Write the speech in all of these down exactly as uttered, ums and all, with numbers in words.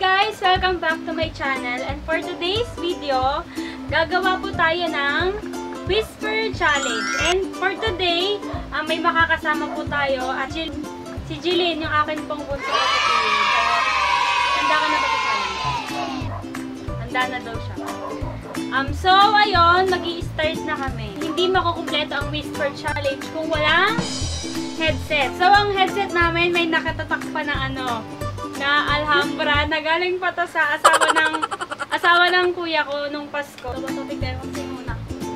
guys! Welcome back to my channel. And for today's video, gagawa po tayo ng Whisper Challenge. And for today, uh, may makakasama po tayo at Jill, si Jillian, yung akin pong bunso ko sa piling. Handa ka na ba sa challenge? Handa na daw siya. Um, so, ayun, mag-i-start na kami. Hindi makukumpleto ang Whisper Challenge kung walang headset. So, ang headset namin may nakatatak pa na ano, na Alhambra, na galing pa to sa asawa ng asawa ng kuya ko nung Pasko. So, topic tayo kung sino na.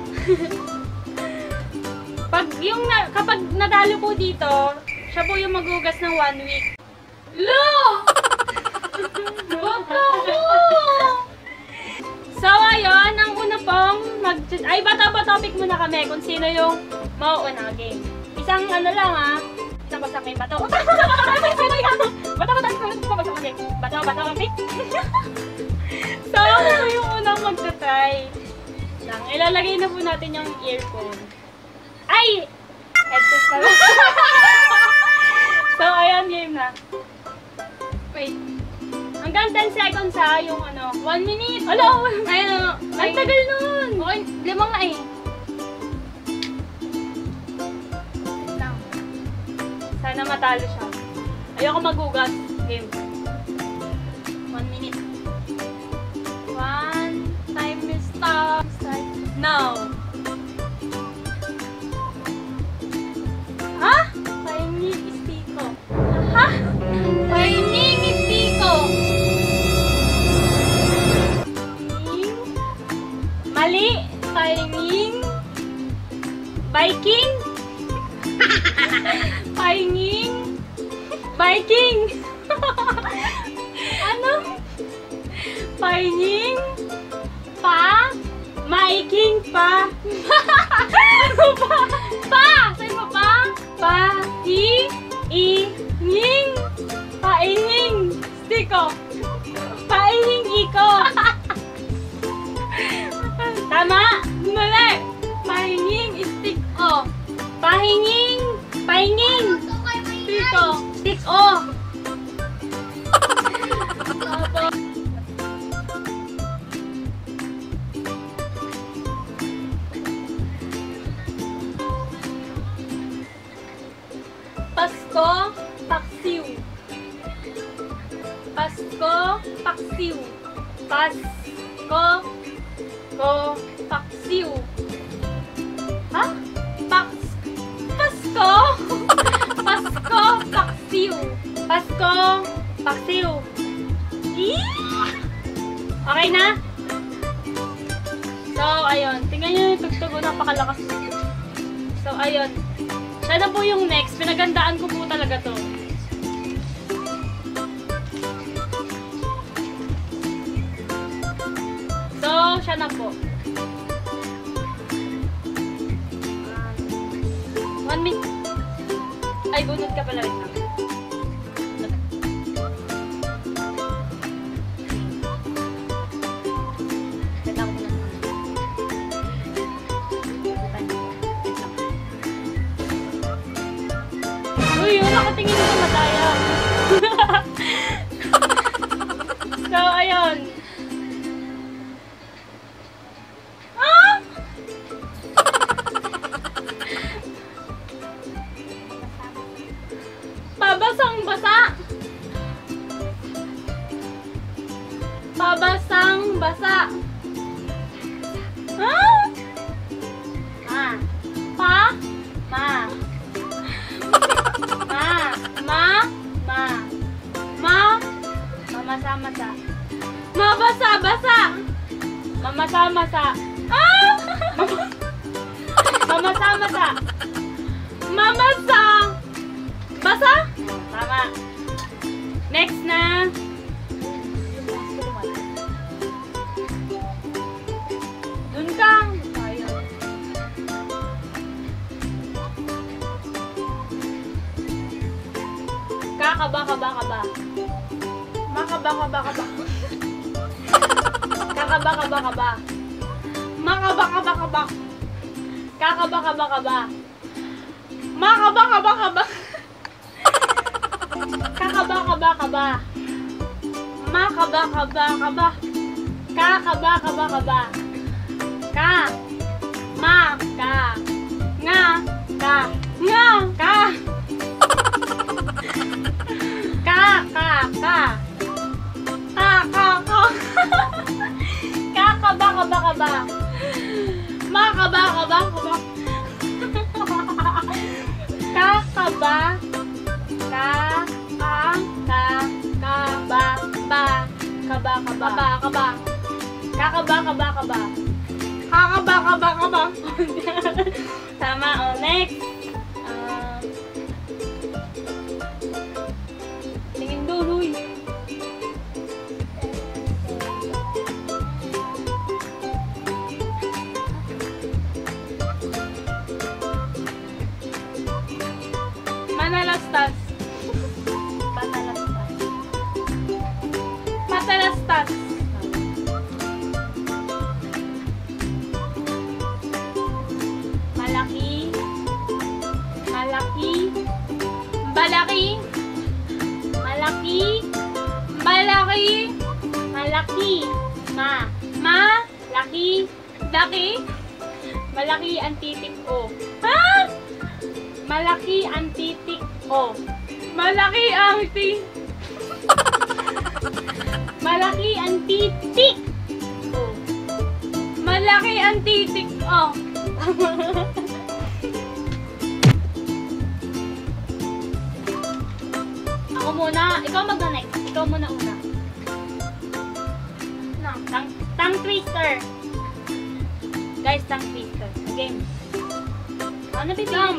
Pag yung na, kapag nadalo po dito, siya po yung magugas ng one week. Lo! Baka mo! So, ayun, ang una pong mag... Ay, bata-bata topic muna kami kung sino yung mauuna game. Isang ano lang ha. Isang bagsak may bato. Bata-bata topic. Bato-bata topic. So, ano yung unang magtatry? Lang, ilalagay na po natin yung earphone. Ay! Headset pala. So, ayun, game na. Wait. Hanggang ten seconds ha, yung ano, one minute. Ala, ayun ano. Ang tagal nun. Okay, limang na eh. Lang. Sana matalo siya. Ayoko magugas. Game. One minute. One. Time is stop. Start. Now. Ha? Pahinging istiko. Ha? Pahinging istiko. Mali. Pahinging. Biking. Pahinging. Biking. Ano? Pahinging. Pa. Maiking pa. Ano pa? Pa! Sa'yo mo pa? Pa. I. I. Nging. Paihing. Stiko. Paihing iko. Tama? Mali. Pahinging istiko. Pahinging. Pahinging. Stiko. Stiko. Pasko, paksiw. Pasko, paksiw. Pasko, ko, paksiw. Ha? Paks, Pasko, Pasko, paksiw. Pasko, paksiw. Okay na? So, ayun. Tingnan nyo yung tugtugo. Napakalakas. So, ayun. Siya na po yung next. Pinagandaan ko po talaga to. So, siya na po. Um, one minute. Ay, bunod ka pala rin na. Uy, yun, nakatingin ko mataya. So, ayun. Ah! Pabasang basa. Pabasang basa. Ah! Ah. Pa. Ma. Ma, ma, ma, ma, mamasa-masa. Mabasa-basa. Mamasa-masa. Ah! Mamasa-masa. Mamasa. Basa? Tama. Next na. Dun ka. Kakaba, kaba, kaba. Makaba, kaba, kaba. Kakaba, kaba, kaba. Makaba, kaba, kaba. Kakaba, kaba, kaba. Makaba, kaba, kaba. Kakaba, kaba, kaba. Makaba, kaba, kaba. Ka, kaba, kaba, kaba. Ka. Ma, ka. Nga, ka. Nga, ka. Ka, ka, ka. Ka, ka, ka. Ka, kaba, kaba, kaba. Ma, kaba, kaba, kaba. Ka, kaba. Ka, ka, ka, ka, ba, ba. Kaba, kaba, kaba, kaba. Kakaba, kaba, kaba. Kakaba, kaba, kaba. Tama, o. Oh, next. Uh, tingin doon, huy. Manalastas. Manalastas. Matalastas. Malaki. Malaki. Balaki. Malaki. Malaki. Malaki. Ma. Ma. Laki. Laki. Malaki ang titik o. Ha? Malaki ang titik o. Malaki ang ti... Malaki ang titik o. Malaki ang titik o. Ako muna. Ikaw mag-next. Ikaw muna una. No, tang, tang twister. Guys, tang twister. Game. Ano bibigyan?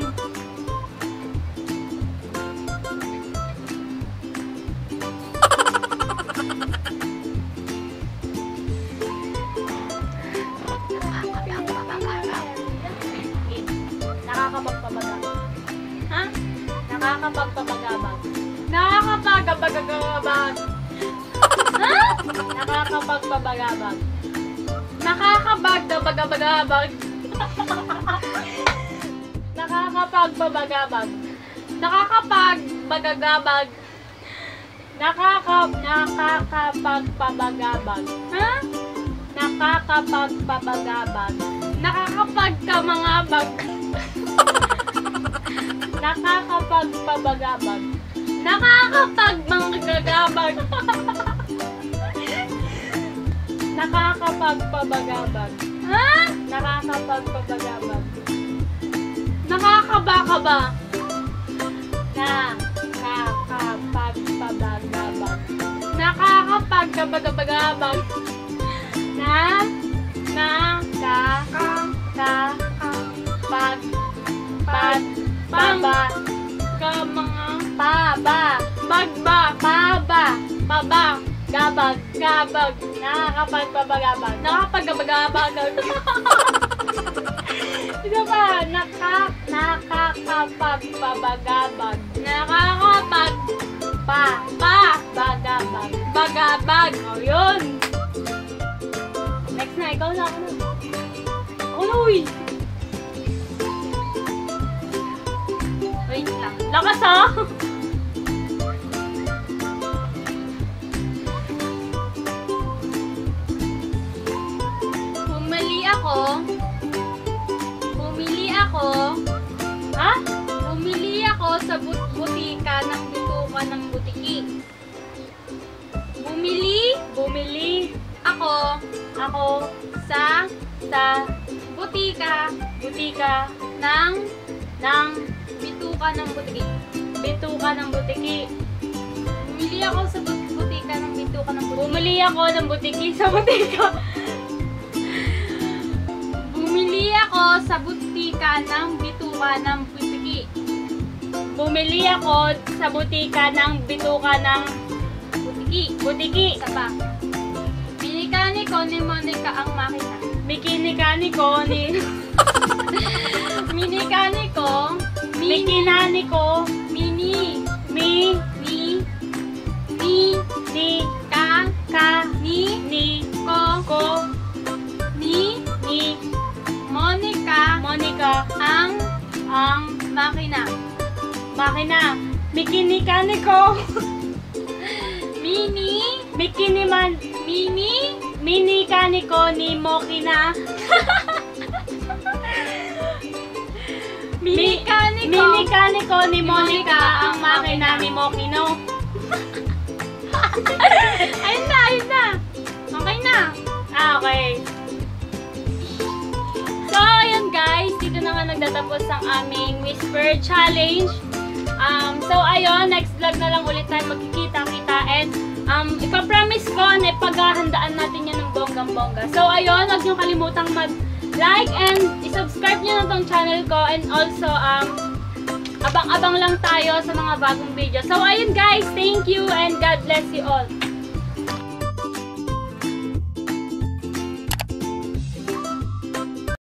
Nakakapagpabagabag. Ha? Nakakapagpabagabag. Nakakapagpabagabag. Ha? Nakakapagpabagabag. Nakakapagpabagabag. Nakakapagbabagabag. Nakakapagbagagabag. Nakakap nakakapagpabagabag. Ha? Nakakapagpabagabag. Nakakapagkamangabag. Nakakapagpabagabag. Nakakapagmanggagabag. Nakakapagpabagabag. Ha? Nakakapagpabagabag. Nakakabakaba. Nakakapagpabagabag. Nakakapagpabagabag. Na na ka ka ka pag pag paba ka mga paba bagba paba paba gabag gabag nakakapagpabagabag nakakapagpabagabag. Ito pa, naka, nakakapagpabagabag. Nakakapag, pa, pa, bagabag. Bagabag. O, yun. Next na, ikaw na, ako na. Ako na, uy. Wait lang. Lakas, ha? Pumili ako. Bumili ako, ha? Bumili ako sa but butika ng bituka ng butiki. Bumili, bumili ako, ako sa sa butika, butika ng ng bituka ng butiki. Bituka ng butiki. Bumili ako sa but butika ng bituka ng butiki. Bumili ako ng butiki sa butika. Bumili ako sa butika ng bituka ng butiki. Bumili ako sa butika ng bituka ng butiki. Butiki. Isa pa. Minikaniko ni Monica ang makina. Minikaniko ni... Minikaniko. Minikaniko. Mini. Mi. Mi. Mi. Ni. Ka. Ka. Ni. Ni. Ko. Ko. Ni. Ni. Monica, Monica, ang, ang makina. Makina. Mikinikaniko. Mini, Miki ni Man, Mini, Mini Kaniko ni Mokina. Mini Kaniko. Mini Kaniko ni Monica ang makina ni Mokino. Ayun na, ayun na. Okay na. Ah, okay. So, ayun guys, dito na nga nagtatapos ang aming Whisper Challenge. Um, so, ayun, next vlog na lang ulit tayo magkikita-kita and um, ipapromise ko na ipaghahandaan natin yan ng bonggang-bongga. So, ayun, huwag nyo kalimutang mag-like and i-subscribe nyo na tong channel ko and also, um, abang-abang lang tayo sa mga bagong video. So, ayun guys, thank you and God bless you all.